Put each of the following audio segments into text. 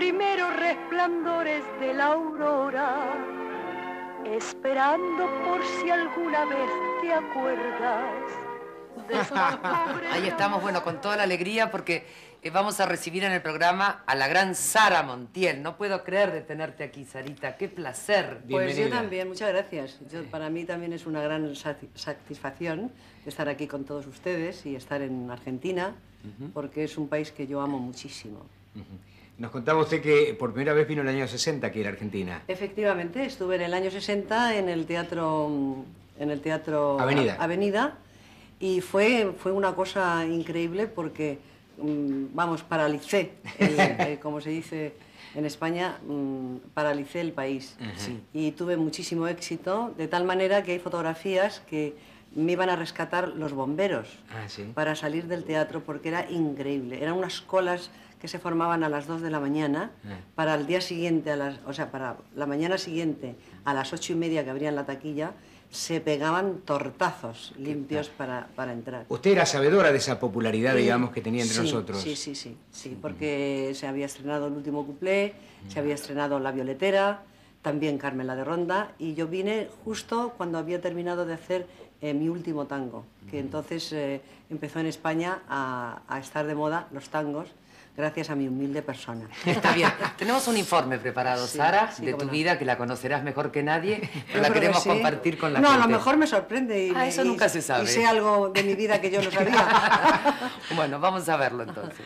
primeros resplandores de la aurora, esperando por si alguna vez te acuerdas de esos pobres... Ahí estamos, bueno, con toda la alegría porque vamos a recibir en el programa a la gran Sara Montiel. No puedo creer de tenerte aquí, Sarita. ¡Qué placer! Pues yo también, muchas gracias. Para mí también es una gran satisfacción estar aquí con todos ustedes y estar en Argentina, porque es un país que yo amo muchísimo. Nos contaba usted que por primera vez vino en el año 60 aquí en Argentina. Efectivamente, estuve en el año 60 en el teatro Avenida, y fue una cosa increíble porque, vamos, paralicé, como se dice en España, paralicé el país. Y tuve muchísimo éxito, de tal manera que hay fotografías que me iban a rescatar los bomberos para salir del teatro, porque era increíble. Eran unas colas que se formaban a las 2 de la mañana para el día siguiente, para la mañana siguiente, a las 8:30 que abrían la taquilla, se pegaban tortazos limpios para entrar. Usted era sabedora de esa popularidad, digamos, que tenía entre nosotros. Sí, porque se había estrenado El último cuplé, se había estrenado La Violetera, también Carmen la de Ronda, y yo vine justo cuando había terminado de hacer mi último tango, que entonces empezó en España a estar de moda los tangos, gracias a mi humilde persona. Está bien. Tenemos un informe preparado, Sara, de tu vida, que la conocerás mejor que nadie, pero la queremos compartir con la gente. No, a lo mejor me sorprende eso nunca se sabe. Y sé algo de mi vida que yo no sabía. Bueno, vamos a verlo entonces.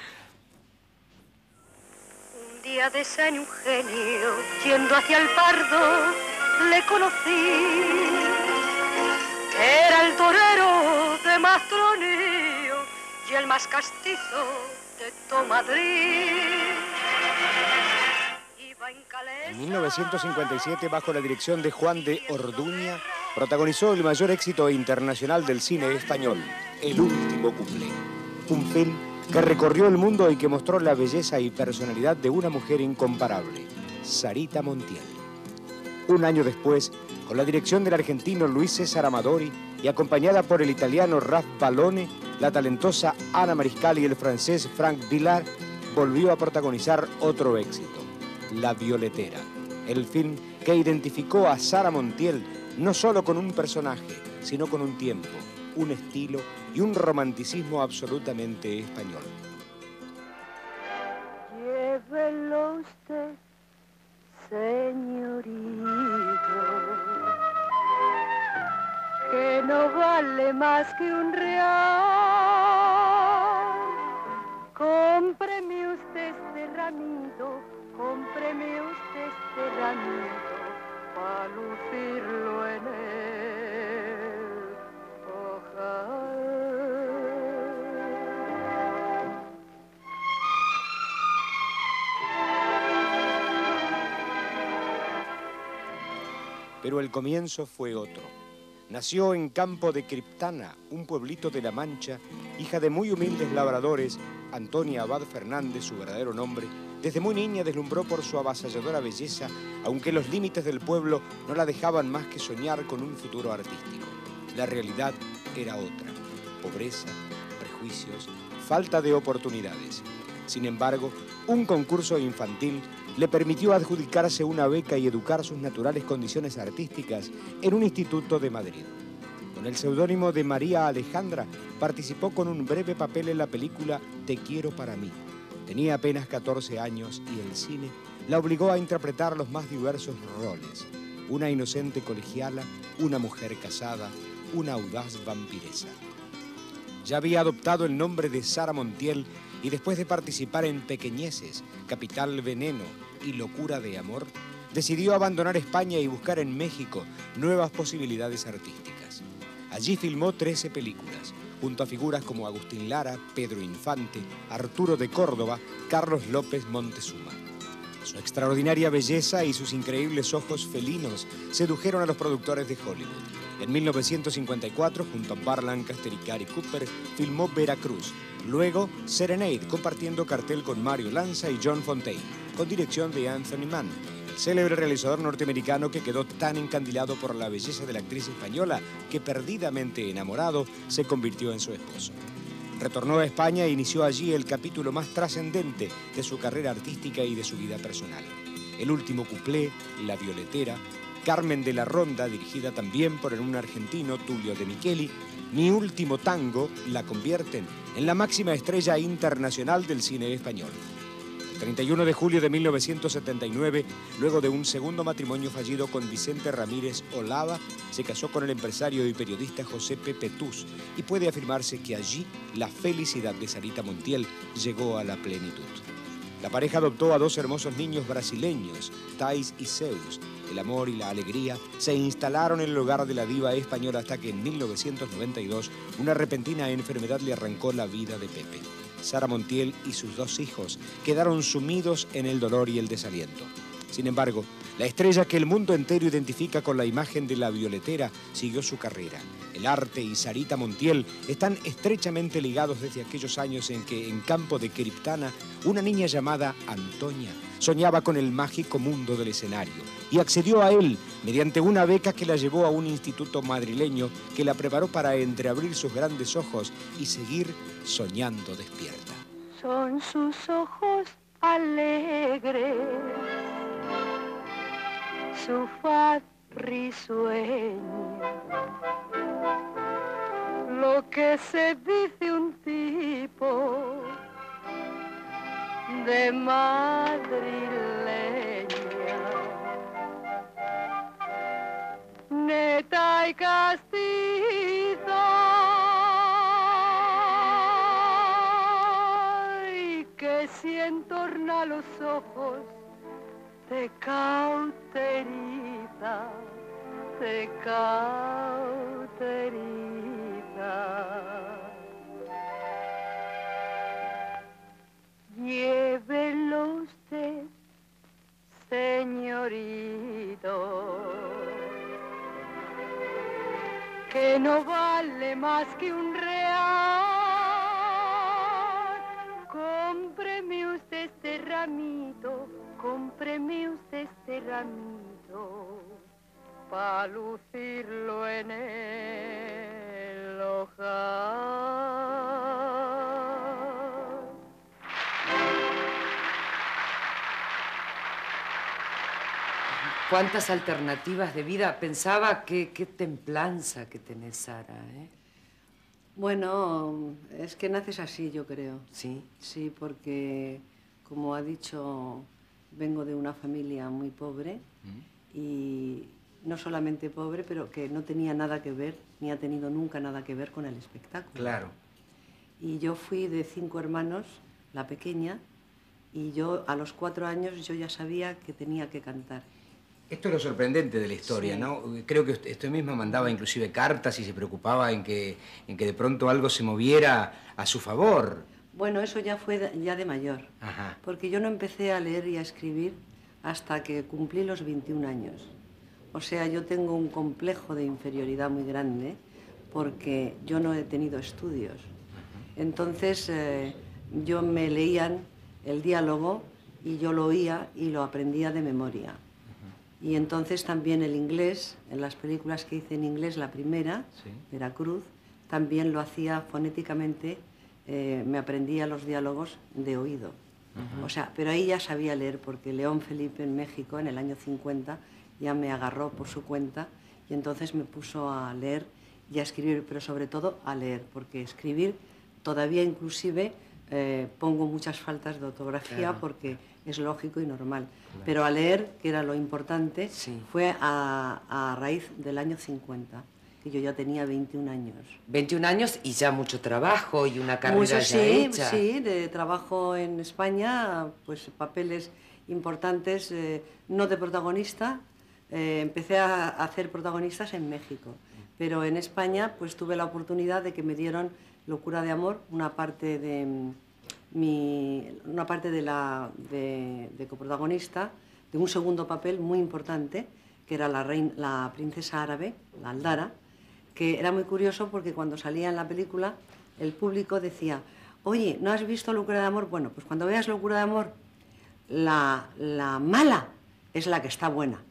Un día de San Eugenio, yendo hacia el Pardo, le conocí. Era el torero de Mastronio y el más castizo de todo Madrid. En 1957, bajo la dirección de Juan de Orduña, protagonizó el mayor éxito internacional del cine español, El último cuplé. Un film que recorrió el mundo y que mostró la belleza y personalidad de una mujer incomparable, Sarita Montiel. Un año después, con la dirección del argentino Luis César Amadori y acompañada por el italiano Raf Ballone, la talentosa Ana Mariscal y el francés Frank Villard, volvió a protagonizar otro éxito, La Violetera, el film que identificó a Sara Montiel no solo con un personaje, sino con un tiempo, un estilo y un romanticismo absolutamente español. Llévelo usted, señorito, que no vale más que un real. Cómpreme usted este ramito, cómpreme usted este ramito, para lucirlo en el ojal. Pero el comienzo fue otro. Nació en Campo de Criptana, un pueblito de La Mancha, hija de muy humildes labradores. Antonia Abad Fernández, su verdadero nombre, desde muy niña deslumbró por su avasalladora belleza, aunque los límites del pueblo no la dejaban más que soñar con un futuro artístico. La realidad era otra: pobreza, prejuicios, falta de oportunidades. Sin embargo, un concurso infantil le permitió adjudicarse una beca y educar sus naturales condiciones artísticas en un instituto de Madrid. Con el seudónimo de María Alejandra, participó con un breve papel en la película Te quiero para mí. Tenía apenas 14 años y el cine la obligó a interpretar los más diversos roles: una inocente colegiala, una mujer casada, una audaz vampiresa. Ya había adoptado el nombre de Sara Montiel y después de participar en Pequeñeces, Capital Veneno y Locura de Amor, decidió abandonar España y buscar en México nuevas posibilidades artísticas. Allí filmó 13 películas, junto a figuras como Agustín Lara, Pedro Infante, Arturo de Córdoba, Carlos López Montezuma. Su extraordinaria belleza y sus increíbles ojos felinos sedujeron a los productores de Hollywood. En 1954, junto a Burt Lancaster y Gary Cooper, filmó Veracruz. Luego, Serenade, compartiendo cartel con Mario Lanza y John Fontaine, con dirección de Anthony Mann, el célebre realizador norteamericano que quedó tan encandilado por la belleza de la actriz española que, perdidamente enamorado, se convirtió en su esposo. Retornó a España e inició allí el capítulo más trascendente de su carrera artística y de su vida personal. El último cuplé, La Violetera, Carmen de la Ronda, dirigida también por un argentino, Tulio de Micheli, Mi último tango, la convierten en la máxima estrella internacional del cine español. El 31 de julio de 1979, luego de un segundo matrimonio fallido con Vicente Ramírez Olava, se casó con el empresario y periodista José Pepe Tuz, y puede afirmarse que allí la felicidad de Sarita Montiel llegó a la plenitud. La pareja adoptó a dos hermosos niños brasileños, Thais y Zeus. El amor y la alegría se instalaron en el hogar de la diva española hasta que en 1992 una repentina enfermedad le arrancó la vida de Pepe. Sara Montiel y sus dos hijos quedaron sumidos en el dolor y el desaliento. Sin embargo, la estrella que el mundo entero identifica con la imagen de La Violetera siguió su carrera. El arte y Sarita Montiel están estrechamente ligados desde aquellos años en que, en Campo de Criptana, una niña llamada Antonia soñaba con el mágico mundo del escenario y accedió a él mediante una beca que la llevó a un instituto madrileño que la preparó para entreabrir sus grandes ojos y seguir soñando despierta. Son sus ojos alegres, su faz risueña, lo que se dice un tipo de madrileña, neta y castiza, y que si entorna los ojos te cauteriza, te cauteriza. Llévelo usted, señorito, que no vale más que un real. Cómpreme usted este ramito, cómpreme usted este ramito, pa' lucirlo en el ojal. ¿Cuántas alternativas de vida? Pensaba qué templanza que tenés, Sara, ¿eh? Bueno, es que naces así, yo creo. ¿Sí? Sí, porque, como ha dicho, vengo de una familia muy pobre y no solamente pobre, pero que no tenía nada que ver, ni ha tenido nunca nada que ver con el espectáculo. Claro. Y yo fui de 5 hermanos, la pequeña, y yo a los 4 años yo ya sabía que tenía que cantar. Esto es lo sorprendente de la historia, Sí. ¿no? Creo que usted misma mandaba inclusive cartas y se preocupaba en que de pronto algo se moviera a su favor. Bueno, eso ya fue ya de mayor, Ajá. porque yo no empecé a leer y a escribir hasta que cumplí los 21 años. O sea, yo tengo un complejo de inferioridad muy grande porque yo no he tenido estudios. Entonces, yo me leían el diálogo y yo lo oía y lo aprendía de memoria. Y entonces también el inglés, en las películas que hice en inglés, la primera, Sí. Veracruz, también lo hacía fonéticamente, me aprendía los diálogos de oído. O sea, pero ahí ya sabía leer, porque León Felipe en México, en el año 50, ya me agarró por su cuenta y entonces me puso a leer y a escribir, pero sobre todo a leer, porque escribir todavía inclusive pongo muchas faltas de ortografía, Claro. porque es lógico y normal. Claro. Pero a leer, que era lo importante, Sí. fue a raíz del año 50, que yo ya tenía 21 años. 21 años y ya mucho trabajo y una carrera Mucho, ya sí, hecha. sí, de trabajo en España, pues papeles importantes, no de protagonista. Empecé a hacer protagonistas en México, pero en España pues tuve la oportunidad de que me dieron Locura de Amor, una parte de coprotagonista, de un segundo papel muy importante, que era la princesa árabe, la Aldara, que era muy curioso porque cuando salía en la película el público decía: oye, ¿no has visto Locura de Amor? Bueno, pues cuando veas Locura de Amor, la mala es la que está buena.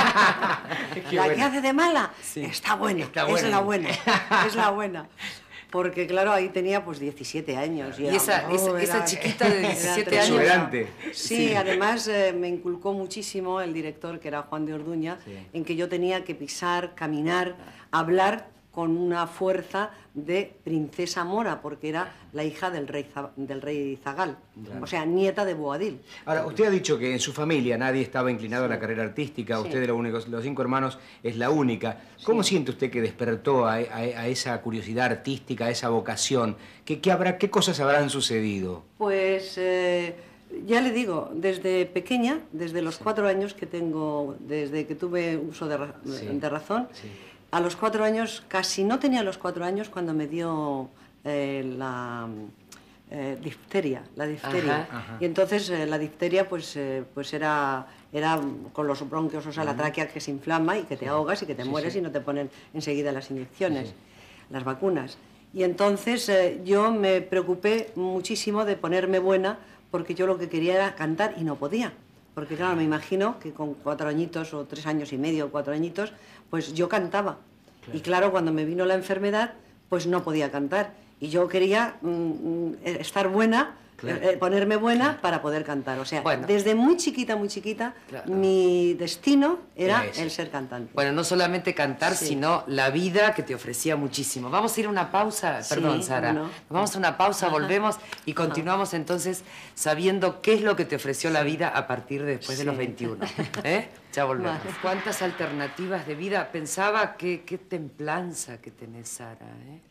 La que hace de mala Sí. está buena, Está es buena. la buena, es la buena. Porque claro, ahí tenía pues 17 años. Y esa chiquita de 17 años... Exuberante. Sí, además me inculcó muchísimo el director, que era Juan de Orduña, en que yo tenía que pisar, caminar, hablar con una fuerza de princesa mora, porque era la hija del rey Zagal, o sea, nieta de Boabdil. Ahora, usted ha dicho que en su familia nadie estaba inclinado a la carrera artística, usted de los 5 hermanos es la única. ¿Cómo siente usted que despertó a esa curiosidad artística, a esa vocación? ¿Qué cosas habrán sucedido? Pues ya le digo, desde pequeña, desde los 4 años que tengo, desde que tuve uso de razón, a los 4 años, casi no tenía los 4 años cuando me dio la difteria. Ajá. Y entonces la difteria pues era con los bronquios, o sea, la tráquea que se inflama y que te ahogas y que te mueres y no te ponen enseguida las inyecciones, las vacunas. Y entonces yo me preocupé muchísimo de ponerme buena, porque yo lo que quería era cantar y no podía. Porque claro, me imagino que con 4 añitos o 3 años y medio, 4 añitos, pues yo cantaba. Y claro, cuando me vino la enfermedad, pues no podía cantar. Y yo quería estar buena, ponerme buena para poder cantar. O sea, desde muy chiquita, mi destino era el ser cantante. Bueno, no solamente cantar, sino la vida que te ofrecía muchísimo. Vamos a ir a una pausa, perdón, Sara. No. Vamos a una pausa, volvemos y continuamos entonces sabiendo qué es lo que te ofreció la vida a partir de después de los 21. Ya volvemos. Vale. ¿Cuántas alternativas de vida? Pensaba qué templanza que tenés, Sara,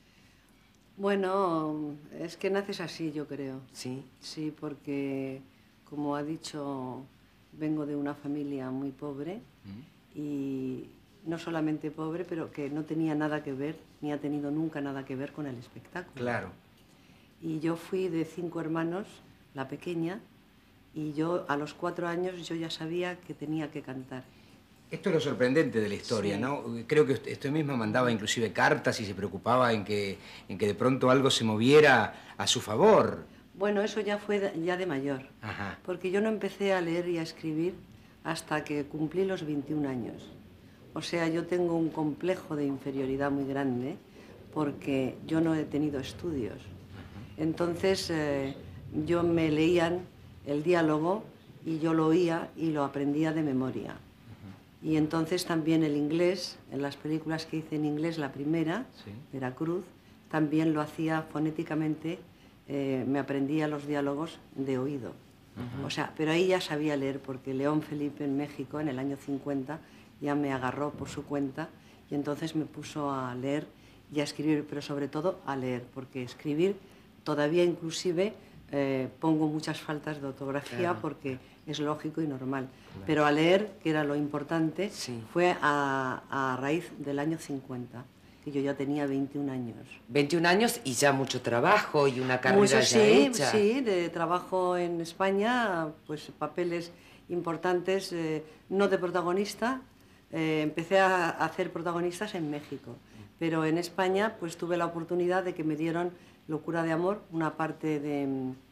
Bueno, es que naces así, yo creo. ¿Sí? Sí, porque, como ha dicho, vengo de una familia muy pobre y no solamente pobre, pero que no tenía nada que ver, ni ha tenido nunca nada que ver con el espectáculo. Claro. Y yo fui de 5 hermanos, la pequeña, y yo a los 4 años yo ya sabía que tenía que cantar. Esto es lo sorprendente de la historia, ¿no? Creo que usted misma mandaba inclusive cartas y se preocupaba en que de pronto algo se moviera a su favor. Bueno, eso ya fue ya de mayor. Ajá. Porque yo no empecé a leer y a escribir hasta que cumplí los 21 años. O sea, yo tengo un complejo de inferioridad muy grande porque yo no he tenido estudios. Entonces, yo me leían el diálogo y yo lo oía y lo aprendía de memoria. Y entonces también el inglés, en las películas que hice en inglés, la primera, Veracruz, también lo hacía fonéticamente, me aprendía los diálogos de oído. O sea, pero ahí ya sabía leer, porque León Felipe en México, en el año 50, ya me agarró por su cuenta y entonces me puso a leer y a escribir, pero sobre todo a leer, porque escribir todavía inclusive pongo muchas faltas de ortografía porque es lógico y normal. Pero a leer, que era lo importante, fue a raíz del año 50, que yo ya tenía 21 años. 21 años y ya mucho trabajo y una carrera ya hecha. Sí, de trabajo en España, pues papeles importantes, no de protagonista. Empecé a hacer protagonistas en México, pero en España pues tuve la oportunidad de que me dieron Locura de amor, una parte de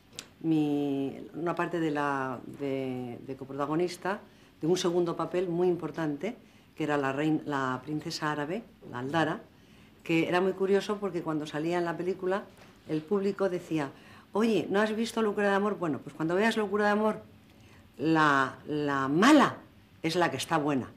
coprotagonista, de un segundo papel muy importante, que era la princesa árabe, la Aldara, que era muy curioso porque cuando salía en la película el público decía: oye, ¿no has visto Locura de amor? Bueno, pues cuando veas Locura de amor, la mala es la que está buena.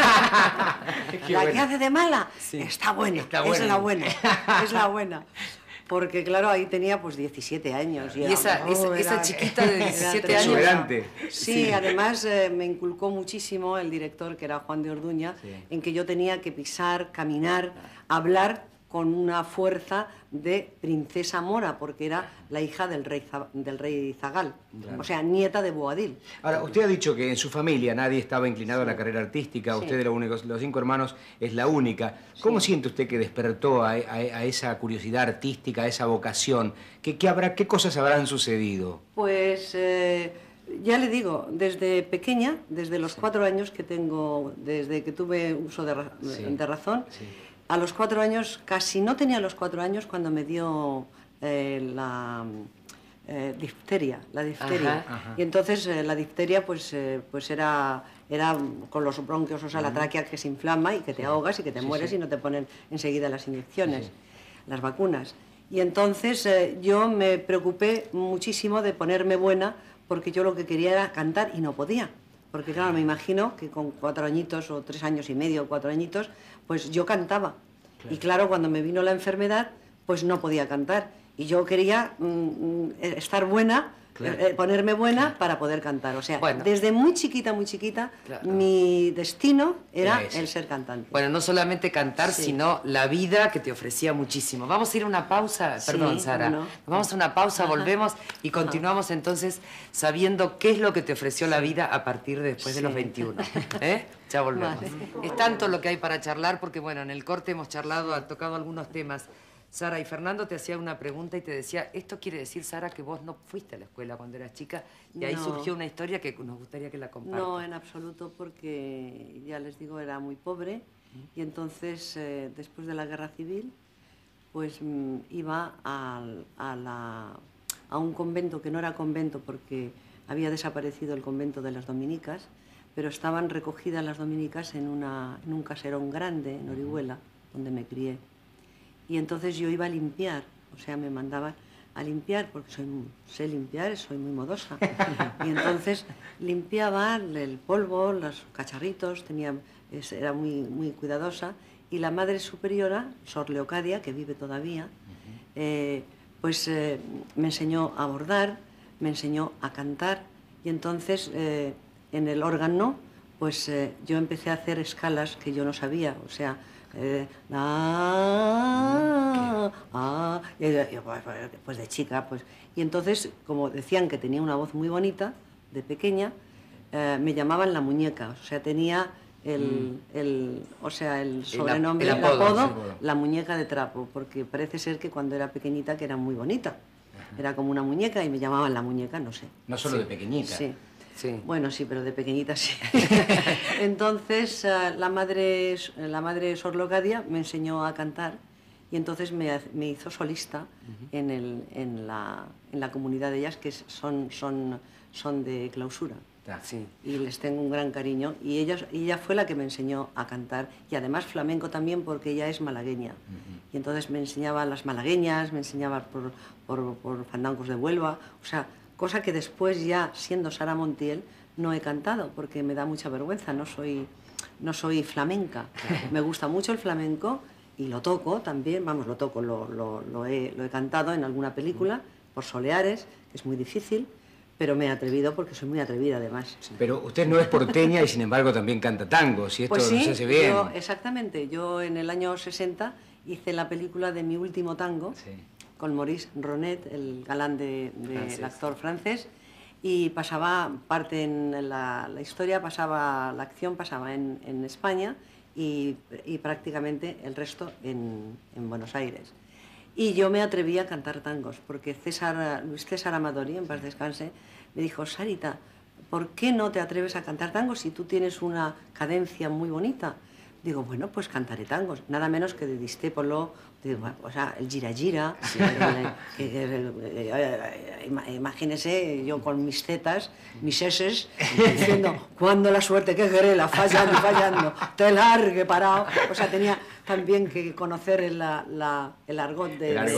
La que hace de mala está buena, es la buena, es la buena. Porque claro, ahí tenía pues 17 años. Y esa chiquita de 17 años... Exuberante. Sí, además me inculcó muchísimo el director, que era Juan de Orduña, en que yo tenía que pisar, caminar, hablar con una fuerza de princesa mora, porque era la hija del rey Zagal, o sea, nieta de Boabdil. Ahora, usted ha dicho que en su familia nadie estaba inclinado a la carrera artística, usted de los 5 hermanos es la única. ¿Cómo siente usted que despertó a esa curiosidad artística, a esa vocación? ¿Qué cosas habrán sucedido? Pues ya le digo, desde pequeña, desde los 4 años que tengo, desde que tuve uso de razón, a los 4 años, casi no tenía los 4 años cuando me dio la difteria. Ajá. Y entonces la difteria pues era con los bronquios, o sea, la tráquea que se inflama y que te ahogas y que te mueres y no te ponen enseguida las inyecciones, las vacunas. Y entonces yo me preocupé muchísimo de ponerme buena, porque yo lo que quería era cantar y no podía. Porque claro, me imagino que con 4 añitos o 3 años y medio, 4 añitos, pues yo cantaba. Claro. Y claro, cuando me vino la enfermedad, pues no podía cantar. Y yo quería estar buena, claro, ponerme buena para poder cantar. O sea, bueno, desde muy chiquita, claro, mi destino era el ser cantante. Bueno, no solamente cantar, sí, sino la vida que te ofrecía muchísimo. Vamos a ir a una pausa, sí, perdón, Sara. No. Vamos a una pausa, ajá, volvemos y continuamos entonces sabiendo qué es lo que te ofreció la vida a partir de después, sí, de los 21. Ya volvemos. Vale. Es tanto lo que hay para charlar porque, bueno, en el corte hemos charlado, tocado algunos temas. Sara, y Fernando te hacía una pregunta y te decía, esto quiere decir, Sara, que vos no fuiste a la escuela cuando eras chica, y ahí surgió una historia que nos gustaría que la compartas. No, en absoluto, porque ya les digo, era muy pobre, y entonces, después de la guerra civil, pues iba a un convento que no era convento porque había desaparecido el convento de las dominicas, pero estaban recogidas las dominicas en un caserón grande, en Orihuela, donde me crié. Y entonces yo iba a limpiar, o sea, me mandaban a limpiar, porque sé limpiar, soy muy modosa. Y entonces limpiaba el polvo, los cacharritos, era muy cuidadosa. Y la madre superiora, Sor Leocadia, que vive todavía, pues me enseñó a bordar, me enseñó a cantar. Y entonces en el órgano, pues yo empecé a hacer escalas que yo no sabía, o sea, pues de chica, pues. Y entonces, como decían que tenía una voz muy bonita, de pequeña, me llamaban la muñeca, o sea, tenía el sobrenombre, el apodo, la muñeca de trapo, porque parece ser que cuando era pequeñita que era muy bonita. Era como una muñeca y me llamaban la muñeca, no sé. No solo sí, de pequeñita. Sí. Sí. Bueno, sí, pero de pequeñita sí. Entonces, la madre Sor Leocadia me enseñó a cantar y entonces me hizo solista en la comunidad de ellas, que son de clausura. Sí. Y les tengo un gran cariño. Y ella fue la que me enseñó a cantar. Y además flamenco también, porque ella es malagueña. Y entonces me enseñaba las malagueñas, me enseñaba por fandangos de Huelva. O sea, cosa que después, ya siendo Sara Montiel, no he cantado, porque me da mucha vergüenza, no soy flamenca. Me gusta mucho el flamenco y lo toco también, vamos, lo he cantado en alguna película, por Soleares, que es muy difícil, pero me he atrevido porque soy muy atrevida además. Pero usted no es porteña y sin embargo también canta tango, si esto pues sí, no se hace bien. Exactamente, yo en el año 60 hice la película de Mi último tango, sí, con Maurice Ronet, el galán del actor francés, y pasaba parte en la historia, la acción pasaba en España y prácticamente el resto en Buenos Aires. Y yo me atreví a cantar tangos, porque Luis César Amadori, en paz descanse, me dijo, Sarita, ¿por qué no te atreves a cantar tangos si tú tienes una cadencia muy bonita? Digo, bueno, pues cantaré tangos, nada menos que de Discépolo, o sea, el gira gira, sí. Imagínese yo con mis zetas, mis eses, diciendo, cuando la suerte que querela, fallando, te largue parado. O sea, tenía también que conocer el argot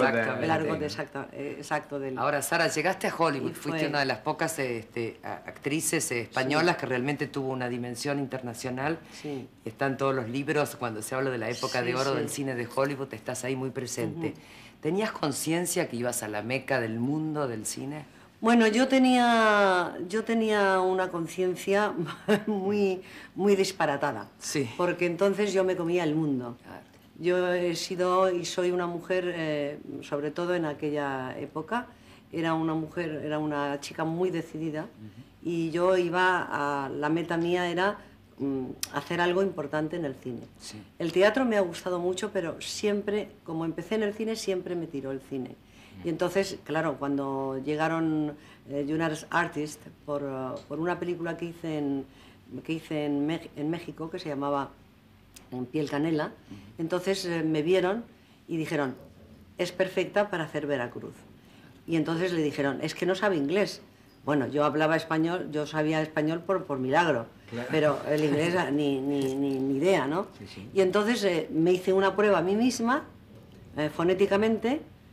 exacto del... Ahora, Sara, llegaste a Hollywood, fuiste una de las pocas actrices españolas, sí, que realmente tuvo una dimensión internacional. Sí. Están todos los libros, cuando se habla de la época, sí, de oro, sí, del cine de Hollywood, estás ahí muy presente. ¿Tenías conciencia que ibas a la meca del mundo del cine? Bueno, yo tenía una conciencia muy disparatada, sí, porque entonces yo me comía el mundo. Claro. Yo he sido y soy una mujer, sobre todo en aquella época, era una chica muy decidida, y yo iba la meta mía era hacer algo importante en el cine. Sí. El teatro me ha gustado mucho, pero siempre, como empecé en el cine, siempre me tiró el cine. Y entonces, claro, cuando llegaron Junior Artists por una película que hice en México, que se llamaba En piel canela, entonces me vieron y dijeron, es perfecta para hacer Veracruz. Y entonces le dijeron, es que no sabe inglés. Bueno, yo hablaba español, yo sabía español por milagro, claro, pero el inglés ni idea, ¿no? Sí, sí. Y entonces me hice una prueba a mí misma, fonéticamente,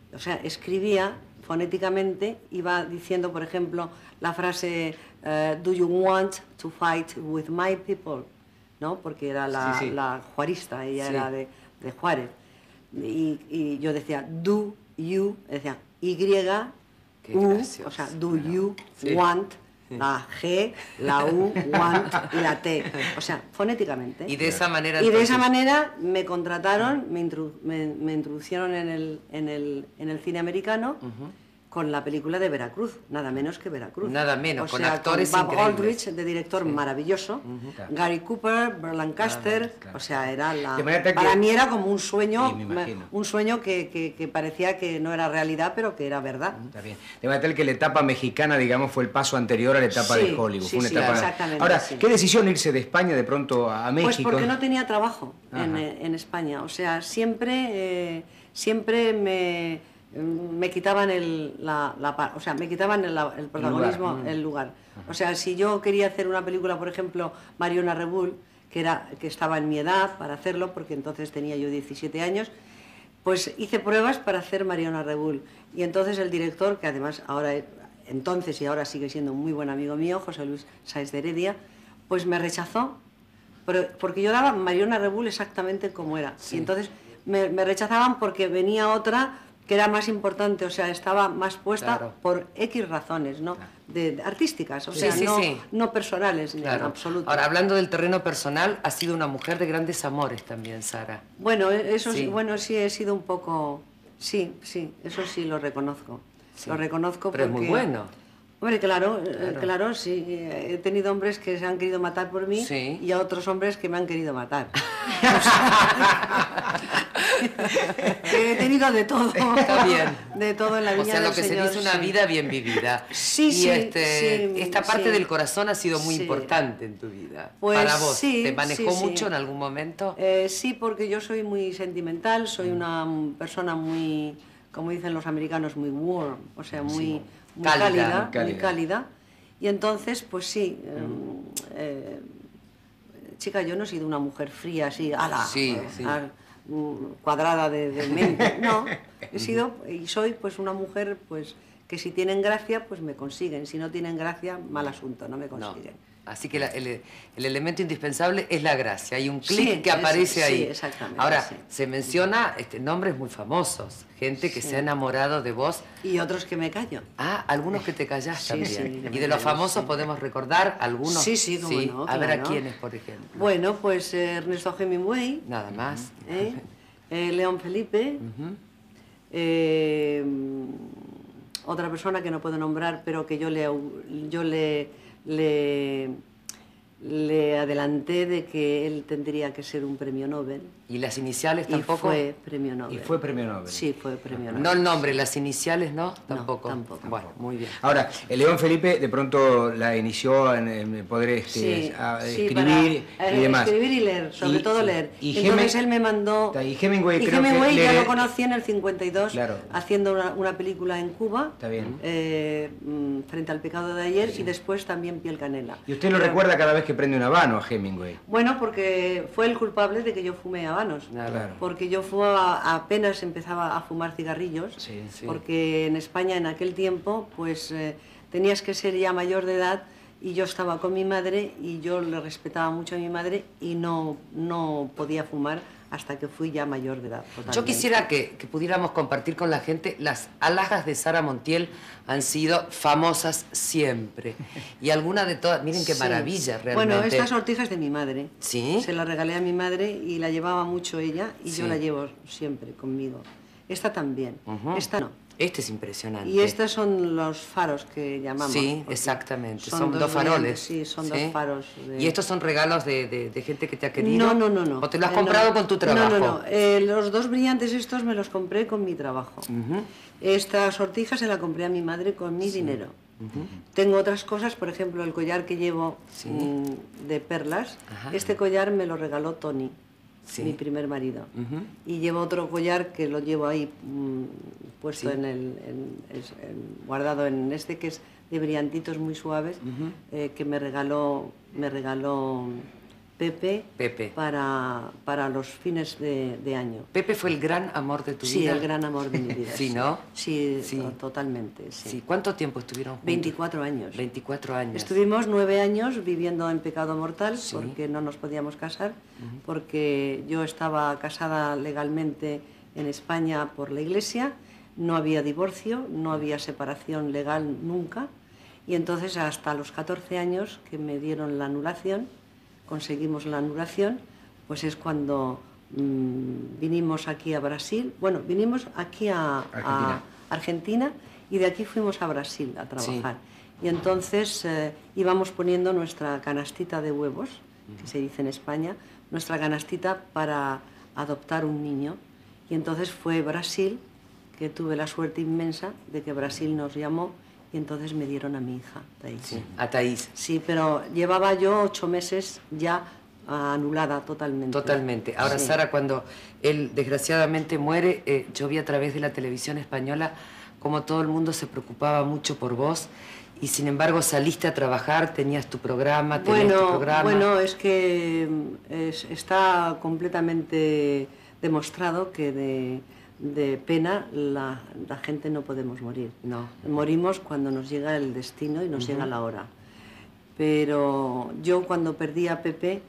o sea, escribía fonéticamente, iba diciendo, por ejemplo, la frase "Do you want to fight with my people?", ¿no? Porque era la juarista, ella era de Juárez. Y yo decía "do you", decía Y-U, o sea, "do you want", la G, la U, want y la T, o sea, fonéticamente. Y de esa manera... Y de esa manera me contrataron, me introducieron en el cine americano con la película de Veracruz, nada menos que Veracruz. Nada menos, o con sea, actores con Bob increíbles. Aldrich, de director maravilloso, Gary Cooper, Burt Lancaster, o sea, era para mí era como un sueño, que parecía que no era realidad, pero que era verdad. Está bien. De manera tal que la etapa mexicana, digamos, fue el paso anterior a la etapa de Hollywood. Sí, fue una etapa... exactamente. Ahora, ¿qué decisión irse de España de pronto a México? Pues porque no tenía trabajo en España, o sea, siempre me quitaban el protagonismo, el lugar. O sea, si yo quería hacer una película, por ejemplo, Mariona Rebull, que estaba en mi edad para hacerlo, porque entonces tenía yo 17 años, pues hice pruebas para hacer Mariona Rebull. Y entonces el director, que además entonces y ahora sigue siendo un muy buen amigo mío, José Luis Sáez de Heredia, pues me rechazó, porque yo daba Mariona Rebull exactamente como era. Y entonces me rechazaban porque venía otra que era más importante, o sea, estaba más puesta por X razones, ¿no? De artísticas, o sea, no personales en absoluto. Ahora, hablando del terreno personal, has sido una mujer de grandes amores también, Sara. Bueno, eso sí, he sido un poco... Sí, eso sí lo reconozco. Lo reconozco pero porque... es muy bueno. Hombre, claro, sí. He tenido hombres que se han querido matar por mí y a otros hombres que me han querido matar. He tenido de todo. Está bien. De todo en la viña del Señor. O sea, lo que se dice una vida bien vivida. Esta parte del corazón ha sido muy importante en tu vida. Pues para vos. ¿Te manejó mucho en algún momento? Sí, porque yo soy muy sentimental, soy una persona muy, como dicen los americanos, muy warm, o sea, muy cálida. Y entonces, pues sí, chica, yo no he sido una mujer fría así, cuadrada de mente, no, he sido y soy pues una mujer pues que si tienen gracia pues me consiguen, si no tienen gracia, mal asunto, no me consiguen. Así que el elemento indispensable es la gracia, hay un clic que aparece ahí. Sí, exactamente. Ahora, se menciona nombres muy famosos, gente que se ha enamorado de vos. Y otros que me callo. Ah, algunos que te callás también. Y de los famosos podemos recordar algunos. Sí, cómo no, A ver a quiénes, por ejemplo. Bueno, pues Ernesto Hemingway. Nada más. León Felipe. Otra persona que no puedo nombrar, pero que yo le adelanté de que él tendría que ser un premio Nobel. ¿Y las iniciales tampoco? Y fue premio Nobel. ¿Y fue premio Nobel? Sí, fue premio Nobel. No el nombre, las iniciales no, tampoco. No, tampoco. Bueno, muy bien. Ahora, el León Felipe de pronto la inició en poder escribir y demás. Escribir y leer, sobre todo leer. Entonces él me mandó... Y Hemingway, ya lo conocí en el 52, haciendo una película en Cuba, Frente al pecado de ayer, y después también Piel Canela. ¿Y usted lo recuerda cada vez que prende un habano a Hemingway? Bueno, porque fue el culpable de que yo fume habanos. Porque yo apenas empezaba a fumar cigarrillos, porque en España en aquel tiempo pues tenías que ser ya mayor de edad, y yo estaba con mi madre y yo le respetaba mucho a mi madre y no podía fumar hasta que fui ya mayor de edad. Totalmente. Yo quisiera que pudiéramos compartir con la gente. Las alhajas de Sara Montiel han sido famosas siempre. Y alguna de todas, miren qué maravilla realmente. Bueno, esta sortija es de mi madre. ¿Sí? Se la regalé a mi madre y la llevaba mucho ella, y yo la llevo siempre conmigo. Esta también, esta no. Este es impresionante. Y estos son los faros que llamamos. Sí, exactamente. Son dos faroles. Sí, son dos faros. ¿Y estos son regalos de gente que te ha querido? No. ¿O te lo has comprado con tu trabajo? No. Los dos brillantes estos me los compré con mi trabajo. Esta sortija se la compré a mi madre con mi dinero. Tengo otras cosas, por ejemplo, el collar que llevo de perlas. Este collar me lo regaló Tony. Mi primer marido. Y llevo otro collar que lo llevo ahí puesto guardado en este, que es de brillantitos muy suaves, que me regaló Pepe, Pepe. para los fines de año. Pepe fue el gran amor de tu vida. Sí, el gran amor de mi vida. Sí, ¿no? Sí, Sí. totalmente. Sí. Sí. ¿Cuánto tiempo estuvieron juntos? 24 años. 24 años. Estuvimos 9 años viviendo en pecado mortal, Sí. porque no nos podíamos casar, porque yo estaba casada legalmente en España por la Iglesia, no había divorcio, no había separación legal nunca, y entonces hasta los 14 años que me dieron la anulación, conseguimos la anulación, pues es cuando vinimos aquí a Brasil, bueno, vinimos aquí a Argentina y de aquí fuimos a Brasil a trabajar. Sí. Y entonces íbamos poniendo nuestra canastita de huevos, que se dice en España, nuestra canastita para adoptar un niño. Y entonces fue Brasil, que tuve la suerte inmensa de que Brasil nos llamó y entonces me dieron a mi hija, Thaís. Sí, a Thaís. Sí, pero llevaba yo 8 meses ya anulada totalmente. Totalmente. Ahora, sí. Sara, cuando él desgraciadamente muere, yo vi a través de la televisión española cómo todo el mundo se preocupaba mucho por vos y sin embargo saliste a trabajar, tenías tu programa, Bueno, es que está completamente demostrado que de pena la gente no podemos morir. No. Morimos cuando nos llega el destino y nos llega la hora. Pero yo cuando perdí a Pepe,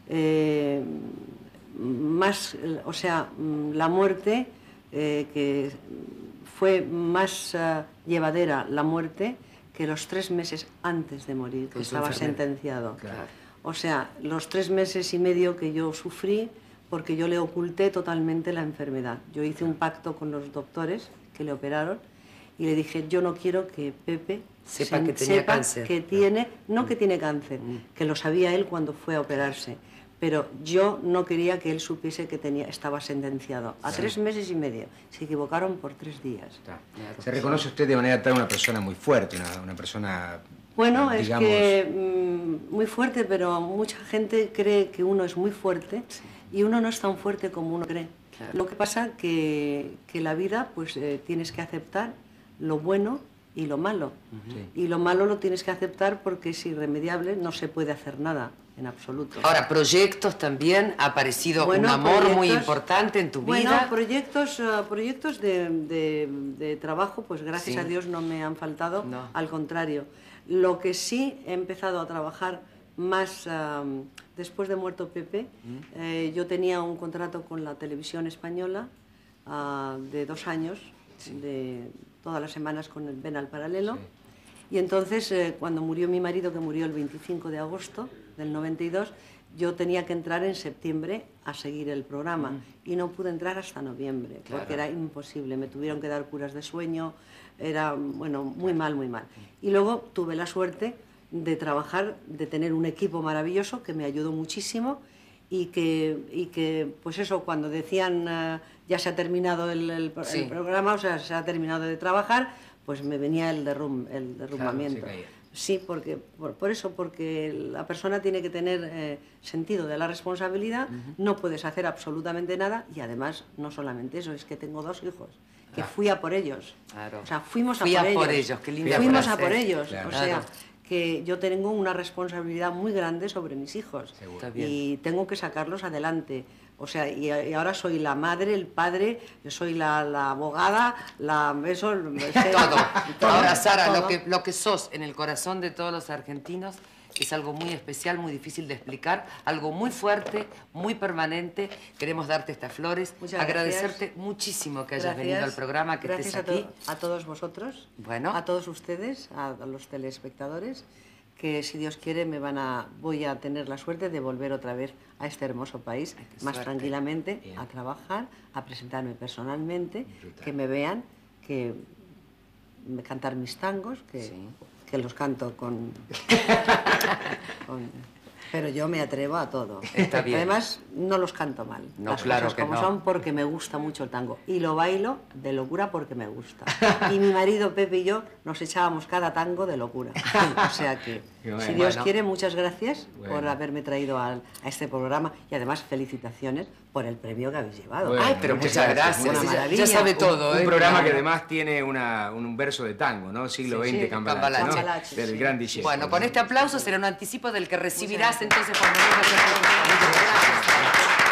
la muerte, que fue más llevadera la muerte que los 3 meses antes de morir, que estaba sentenciado. Claro. O sea, los 3 meses y medio que yo sufrí, porque yo le oculté totalmente la enfermedad. Yo hice un pacto con los doctores que le operaron y le dije, yo no quiero que Pepe sepa que tenía cáncer. Que tiene, no que tiene cáncer, que lo sabía él cuando fue a operarse, pero yo no quería que él supiese que estaba sentenciado a 3 meses y medio. Se equivocaron por 3 días. Claro. Se reconoce usted de manera tal una persona muy fuerte, una persona... Bueno, digamos... es que muy fuerte, pero mucha gente cree que uno es muy fuerte y uno no es tan fuerte como uno cree. Claro. Lo que pasa que la vida, pues tienes que aceptar lo bueno y lo malo. Y lo malo lo tienes que aceptar porque es irremediable, no se puede hacer nada en absoluto. Ahora, proyectos también, ha aparecido un amor muy importante en tu vida. Bueno, proyectos de trabajo, pues gracias a Dios no me han faltado, al contrario. Lo que sí he empezado a trabajar más después de muerto Pepe, yo tenía un contrato con la televisión española de 2 años, de todas las semanas con el Ven al Paralelo, y entonces cuando murió mi marido, que murió el 25 de agosto del 92, yo tenía que entrar en septiembre a seguir el programa y no pude entrar hasta noviembre, porque era imposible, me tuvieron que dar curas de sueño, era, bueno, muy mal, muy mal. Y luego tuve la suerte de trabajar, de tener un equipo maravilloso que me ayudó muchísimo y que pues eso, cuando decían ya se ha terminado el programa, o sea, se ha terminado de trabajar, pues me venía el derrumbamiento. Claro, sí, porque porque la persona tiene que tener sentido de la responsabilidad, no puedes hacer absolutamente nada y además no solamente eso, es que tengo 2 hijos. Que fui a por ellos. Claro. O sea, fuimos a por ellos. Qué linda fuimos frase. A por ellos. Claro. O sea, que yo tengo una responsabilidad muy grande sobre mis hijos. Y tengo que sacarlos adelante. O sea, y ahora soy la madre, el padre, yo soy la abogada, todo. Ahora, Sara, lo que sos en el corazón de todos los argentinos es algo muy especial, muy difícil de explicar, algo muy fuerte, muy permanente. Queremos darte estas flores, agradecerte muchísimo que hayas venido al programa, que estés aquí. A todos vosotros, a todos ustedes, a los telespectadores, que si Dios quiere voy a tener la suerte de volver otra vez a este hermoso país, más tranquilamente, a trabajar, a presentarme personalmente, que me vean, que cantar mis tangos, que los canto pero yo me atrevo a todo. Está bien. Además, no los canto mal. No, las claro cosas que como no. son, porque me gusta mucho el tango. Y lo bailo de locura porque me gusta. Y mi marido Pepe y yo nos echábamos cada tango de locura. O sea que, si Dios quiere, muchas gracias por haberme traído a este programa. Y además, felicitaciones por el premio que habéis llevado. Ay, pero muchas gracias. Maravilla. Ya sabe todo. Un programa que además tiene un verso de tango, ¿no? Siglo XX, Cambalache, ¿no? Del gran DJ. Bueno, con este aplauso será un anticipo del que recibirás entonces cuando vengas a Gracias.